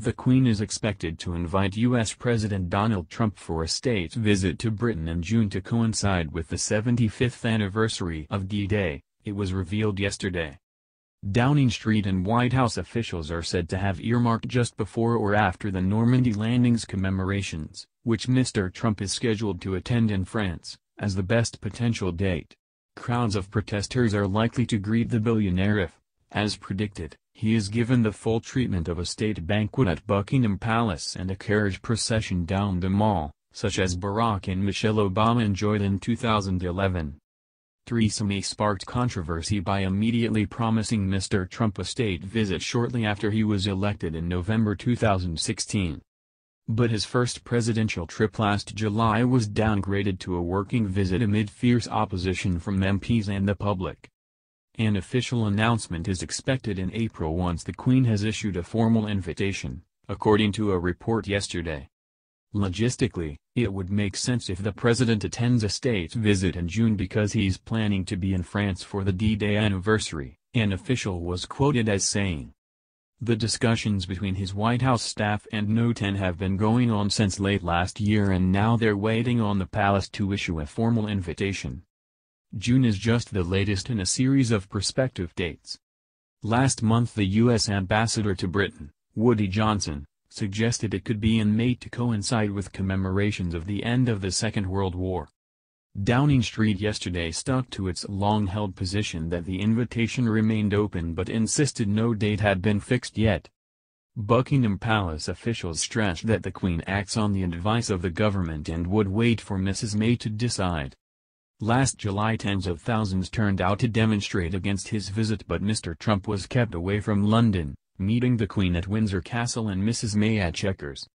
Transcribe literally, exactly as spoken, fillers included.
The Queen is expected to invite U S President Donald Trump for a state visit to Britain in June to coincide with the seventy-fifth anniversary of D-Day, it was revealed yesterday. Downing Street and White House officials are said to have earmarked just before or after the Normandy landings commemorations, which Mister Trump is scheduled to attend in France, as the best potential date. Crowds of protesters are likely to greet the billionaire if, as predicted, he is given the full treatment of a state banquet at Buckingham Palace and a carriage procession down the Mall, such as Barack and Michelle Obama enjoyed in two thousand eleven. Theresa May sparked controversy by immediately promising Mister Trump a state visit shortly after he was elected in November two thousand sixteen. But his first presidential trip last July was downgraded to a working visit amid fierce opposition from M Ps and the public. An official announcement is expected in April once the Queen has issued a formal invitation, according to a report yesterday. Logistically, it would make sense if the president attends a state visit in June because he's planning to be in France for the D-Day anniversary, an official was quoted as saying. The discussions between his White House staff and No ten have been going on since late last year, and now they're waiting on the palace to issue a formal invitation. June is just the latest in a series of prospective dates. Last month the U S ambassador to Britain, Woody Johnson, suggested it could be in May to coincide with commemorations of the end of the Second World War. Downing Street yesterday stuck to its long-held position that the invitation remained open but insisted no date had been fixed yet. Buckingham Palace officials stressed that the Queen acts on the advice of the government and would wait for Missus May to decide. Last July tens of thousands turned out to demonstrate against his visit, but Mister Trump was kept away from London, meeting the Queen at Windsor Castle and Missus May at Chequers.